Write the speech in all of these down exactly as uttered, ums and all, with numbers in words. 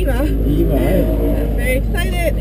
Eva. Eva, hi. I'm very excited.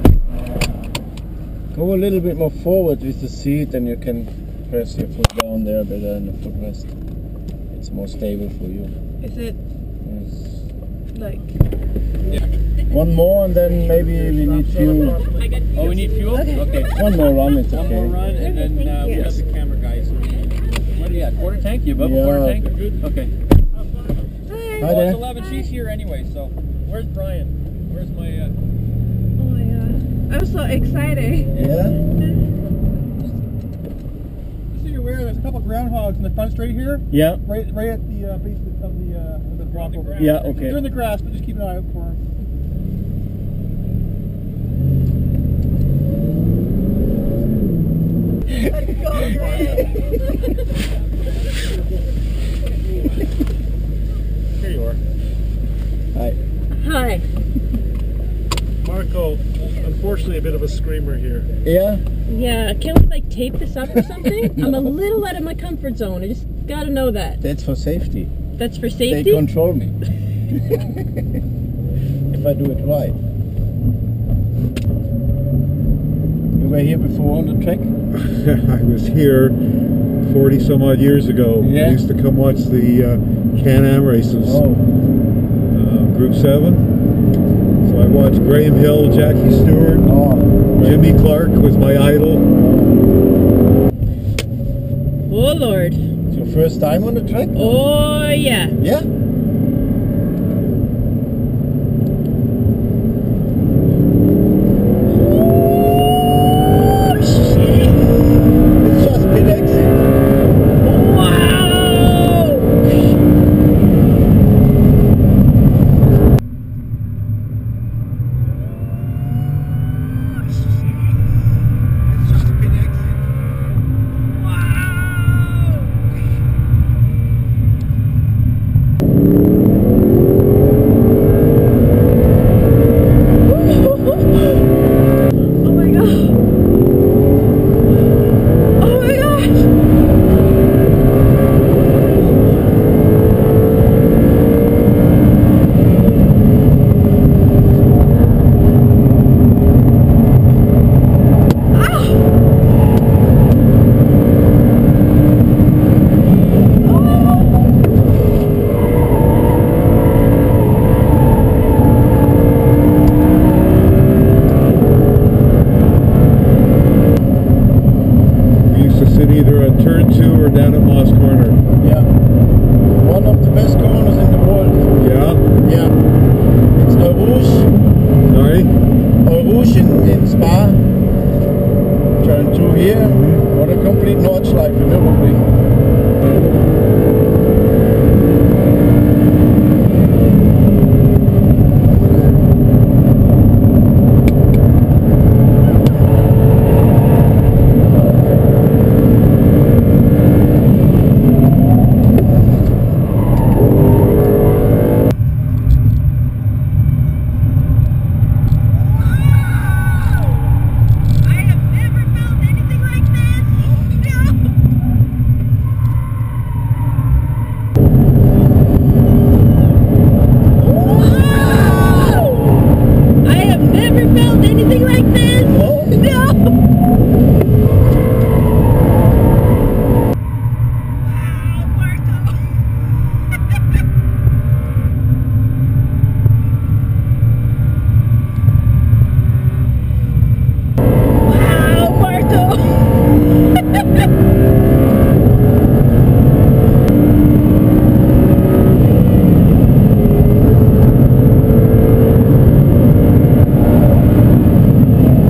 Go a little bit more forward with the seat and you can press your foot down there better in the footrest. It's more stable for you. Is it Yes. like... Yeah. One more and then maybe we need fuel. Oh, we need fuel? Okay. Okay. One more run, it's One okay. more run and then uh, we have the camera guys. What do you got? Quarter tank? You above a Yeah. quarter tank? Good. Okay. Hi. Hi Well, there. it's eleven. She's here anyway, so where's Brian? Where's my... Uh... Oh my god. I'm so excited. Yeah? Just so you're aware, there's a couple groundhogs in the front straight here. Yeah. Right right at the uh, base of the, uh, of the drop over. Yeah, okay. They're in the grass, but just keep an eye out for them. Let's go, Greg. Here you are. Hi. Hi. Marco, unfortunately a bit of a screamer here. Yeah? Yeah, can we like tape this up or something? I'm a little out of my comfort zone. I just gotta know that. That's for safety. That's for They safety? control me. If I do it right. You were here before on the track? I was here forty some odd years ago. Yeah. I used to come watch the uh, Can-Am races, Oh. uh, Group seven. So I watched Graham Hill, Jackie Stewart, Oh. Jimmy Clark was my idol. Oh Lord. It's your first time on the track? Oh yeah. Yeah? Oh shit. It's just been exit. Wow. It's just a bit exit. Oh my god. Oh my gosh. We used to sit either on turn two or down at Moss Corner. Yeah. One of the best corners in the world. Yeah? Yeah. It's Eau Rouge. Sorry? Eau Rouge in, in Spa. Turn two here. What a complete Nordschleife in Nürburgring. I have never felt anything like this. Wow! I have never felt anything like this. No. Wow, Marco. Wow, Marco!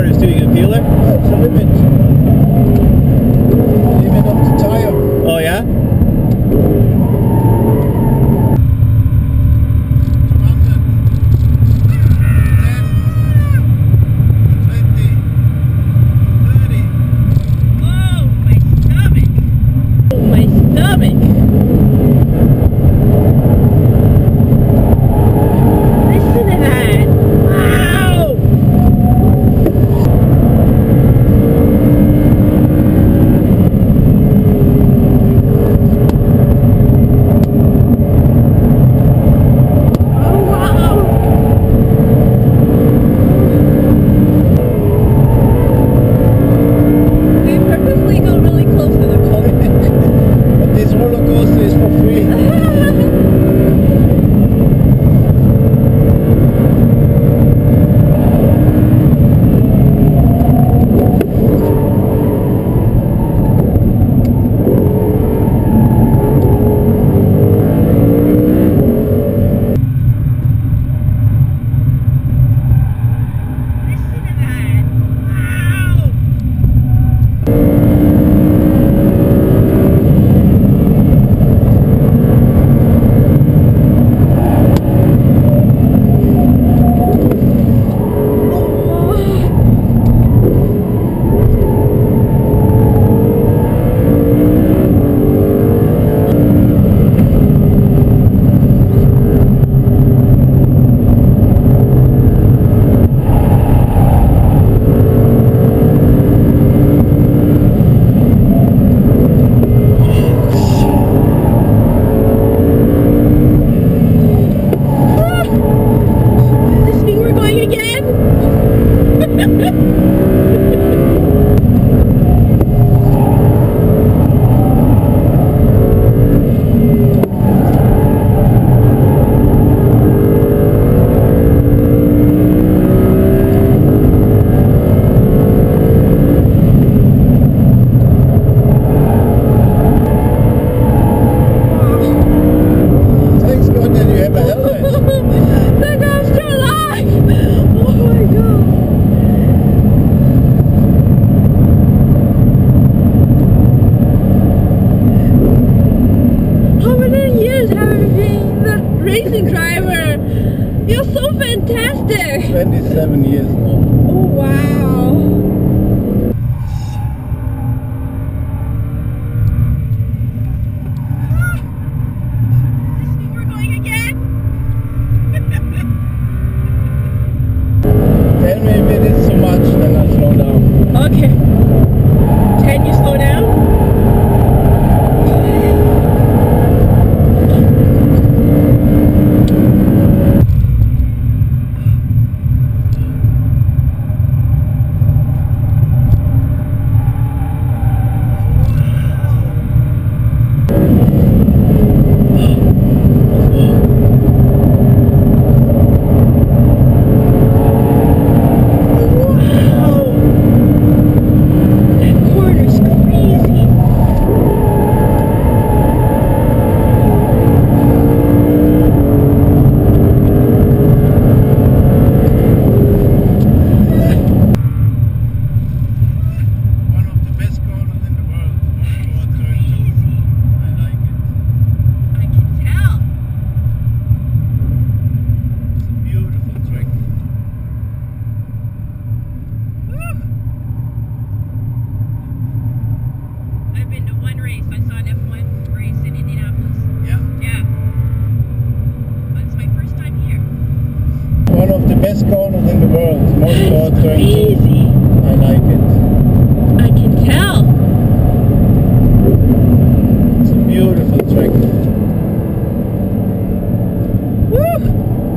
harness did you get a dealer? That's a limit. Limit of the tire. Oh yeah? twenty-seven years now. Oh, wow. We're going again? Tell me if it is too much, then I'll slow down. Okay. Can you slow down? I've been to one race. I saw an F one race in Indianapolis. Yeah? Yeah. But it's my first time here. One of the best corners in the world. Mosport It's crazy. I like it. I can tell. It's a beautiful track. Woo!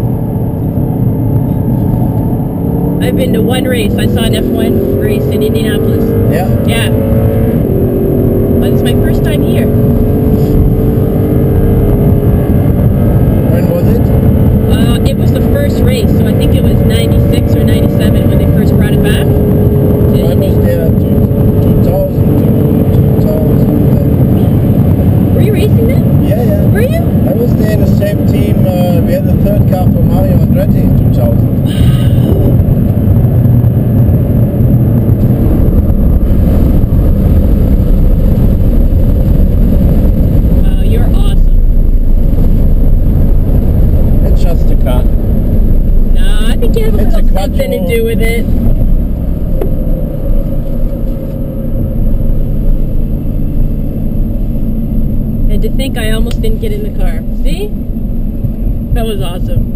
I've been to one race. I saw an F one race in Indianapolis. Yeah? Yeah. But it's my first time here. When was it? Uh, it was the first race, so I think it was ninety-six or ninety-seven when they first brought it back. I was there two thousand to two thousand. Were you racing then? Yeah, yeah. Were you? I was there in the same team. Uh, we had the third car for Mario Andretti in two thousand. something to do with it. And to think I almost didn't get in the car. See? That was awesome.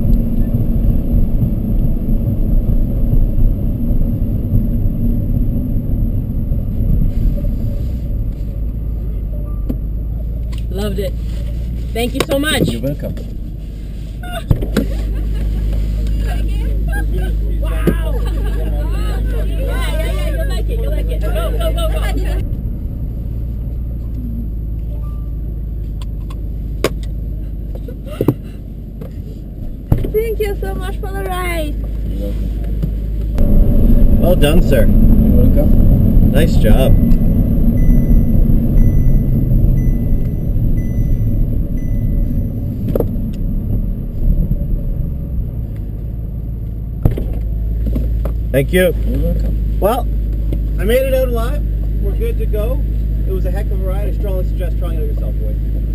Loved it. Thank you so much. You're welcome. Wow! Yeah, yeah, yeah, you'll like it, you'll like it. Go, go, go, go. Thank you so much for the ride. You're welcome. Well done, sir. You're welcome. Nice job. Thank you. You're welcome. Well, I made it out alive. We're good to go. It was a heck of a ride. I strongly suggest trying it out yourself, boys.